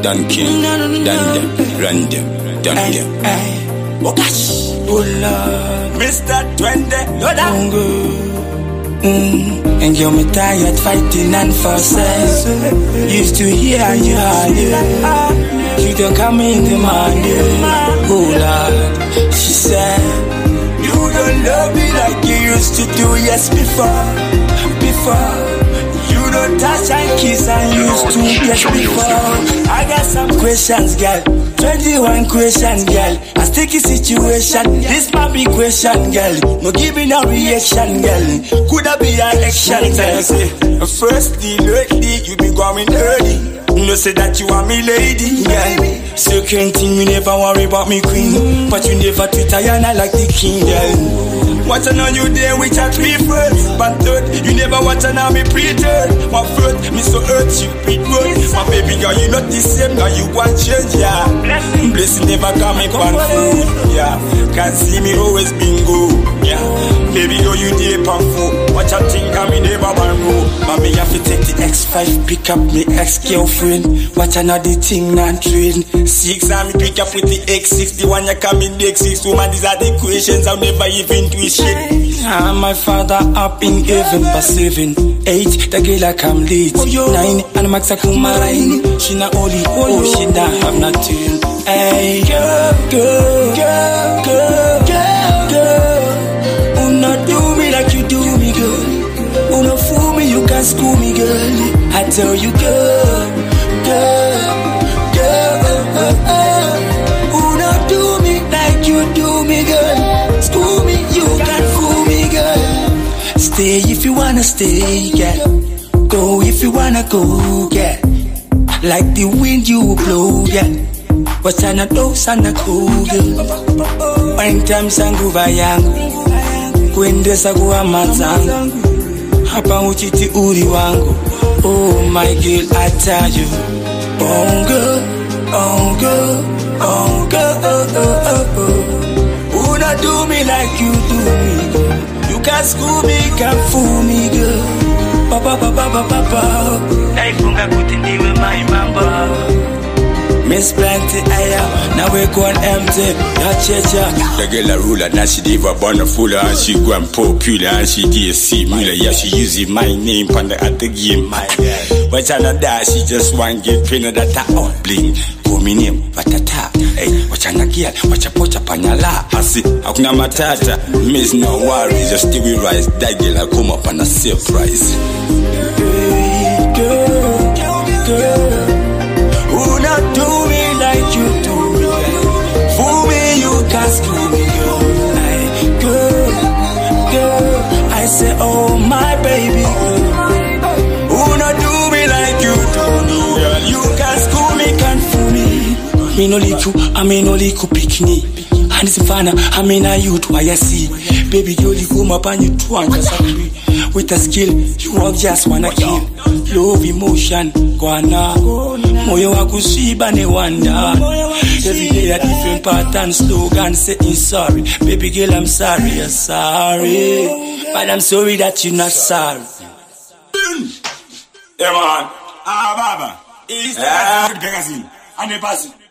Dan kill, dan them, run them, done them. Oh gosh, oh Lord, Mr. 20, no that. And you're me tired fighting and fussing. Used to hear you holler. You don't come in the morning. Oh Lord, she said, you don't love me like you used to do, yes, before. You don't touch and kiss and used to, yes, before. I got some questions, girl. 21 question, girl. A sticky situation. This might be question, girl. No giving a reaction, girl. Could I be an action? Say, firstly, lately, you be going early. No say that you are me lady, girl. Second thing, you never worry about me queen, but you never treat Ayana like the king, girl. Watch on you there with your 3 first, but third, you never watch on me pre-third. My foot, me so hurt you beat word. My baby girl, you not the same, now you want change, yeah. Blessing never coming on food, yeah. Can't see me always bingo, yeah. Baby girl, you deep on food. Watch out think I me never want road. Mommy have to take the X5, pick up me ex-girlfriend. Watch another thing not train. 6 and me pick up with the X6, the one you come in the X6. Woman, these are the questions I'll never even do shit. My father up in heaven for 7, 8, the girl I come late. 9 and Max I come marine. She not only, oh she not have nothing. Hey girl. Oh not do me like you do me, girl. Oh no fool me, you can't school me, girl. I tell you, girl. Oh not do me like you do me, girl. School me, you can't fool me, girl. Stay if you wanna stay, girl. Go if you wanna go, girl. Like the wind you blow, girl. But I not know, sana cool, girl. One time sangu bayangu, kwendesa kuwa mazangu, hapa uchiti uri wangu. Oh my girl, I tell you, oh girl. Who not do me like you do me, girl? You can't school me, can't fool me, girl. Naifunga kutindiwe my mamba. Miss Plenty, now we go on empty. The girl a ruler, now she diva born a fuller, and she go and popular, and she DSC Miller. Yeah, she using my name on the at the game, my girl. But I not die, she just want get pin that all bling. Go me name, but a tap. Hey, watch an girl, watch a pocha panala. I see, Akuna Matata, miss no worries, just stay with rise. That girl I come up on a surprise. Girl. Who not do me like you do me, girl? Fool me, you can't school me, girl. I say, oh my baby, girl. Who not do me like you do me, girl? You can't school me, can't fool me. Me no like you, I mean no like you pick me. And it's fun, I mean I youth, why I see. Baby girl, you come up and you twang just agree. With a skill, you won't just wanna kill. Love emotion, guana. Moyo wakushiba ne wonder. Every day a different pattern, slogan saying sorry. Baby girl, I'm sorry, I'm sorry. But I'm sorry that you're not sorry. Yeah man, Baba, it's the magazine. And the person.